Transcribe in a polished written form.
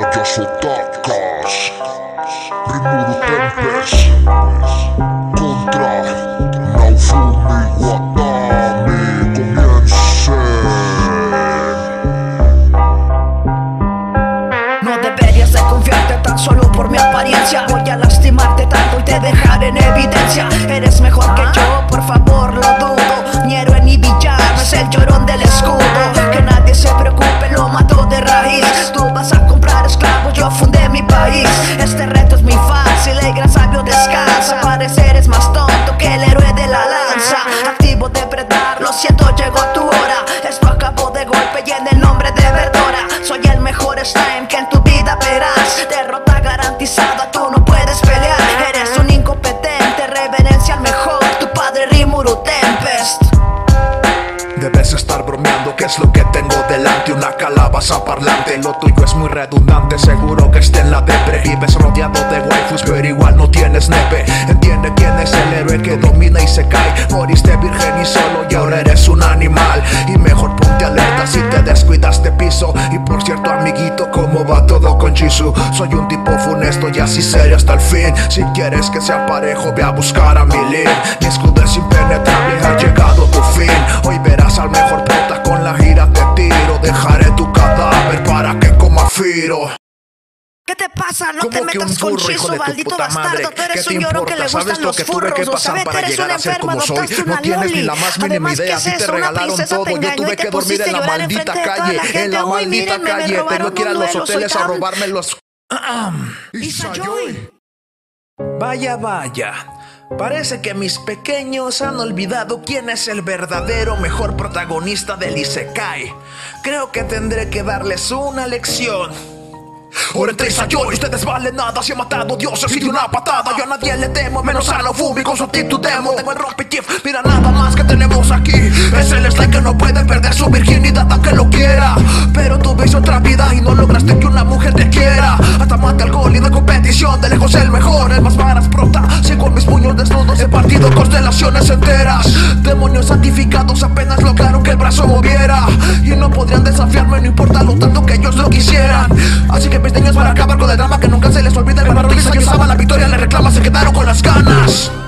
Yasotacas, Rimuru Tempest contra Naofumi Watami. Comiencen. No deberías de confiarte tan solo por mi apariencia. Voy a lastimarte tanto y te dejaré en evidencia. Eres mejor que yo, por favor, lo dudo. Ni héroe ni villano, es el llorón del escudo. Que nadie se preocupe, lo mato de raíz. Tú vas a comprar esclavos, yo fundé mi país. Este reto es muy fácil, el gran sabio descansa. Parecer es más tonto que el héroe de la lanza. Activo de depredar, lo siento, llegó tu hora. Esto acabó de golpe y en el nombre de Verdora. Soy el mejor slime que en tu vida verás. Derrota garantizada, tú no puedes pelear. Eres un incompetente, reverencia al mejor, tu padre Rimuru Tempest. Debes estar bromeando, ¿qué es lo que tengo delante? Una calabaza parlante. Lo tuyo es muy redundante, seguro que esté en la depre. Vives rodeado de waifus, pero igual no tienes nepe. Entiende quién es el héroe que domina y se cae. Moriste virgen y solo y ahora eres un animal. Y mejor ponte alerta si te descuidas te piso. Y por cierto, amiguito, ¿cómo va todo con Jisoo? Soy un tipo funesto y así seré hasta el fin. Si quieres que sea parejo, ve a buscar a Milin. Mi escudo es impenetrable, ha llegado tu fin. Hoy verás al mejor prota, con la gira te tiro. Dejaré tu cadáver para que coma Firo. ¿Qué te pasa? No te metas con Jisoo, maldito bastardo. Tú eres un llorón que le gustan los furros. ¿Sabes? Eres un enfermo, adoptaste una loli. Además, ¿qué es eso? Una princesa te engañó y te pusiste a llorar enfrente de toda la gente. Uy, mírenme, me robaron un duelo, soy Cam. Isayoy. Vaya, vaya. Parece que mis pequeños han olvidado quién es el verdadero mejor protagonista del Isekai. Creo que tendré que darles una lección. Ahora entre Isayoy, ustedes valen nada. Si he matado dioses y de una patada. Yo a nadie le temo, menos a Naofumi con su actitud demo. Tengo el rompitif, mira nada más que tenemos aquí. Es el slime que no puede perder su virginidad aunque lo quiera. Pero tuviste otra vida y no lograste que una mujer te quiera. Hasta mate al gol y de competición, de lejos el mejor, el más varas prota. Si con mis puños desnudos he partido constelaciones enteras. Demonios santificados apenas lograron que el brazo moviera. Y no podrían desafiarme, no importa lo tanto que ellos lo quisieran. Así que mis niños, para acabar con el drama, que nunca se les olvida, el hermano Lisa, yo usaba la victoria, le reclama, se quedaron con las ganas.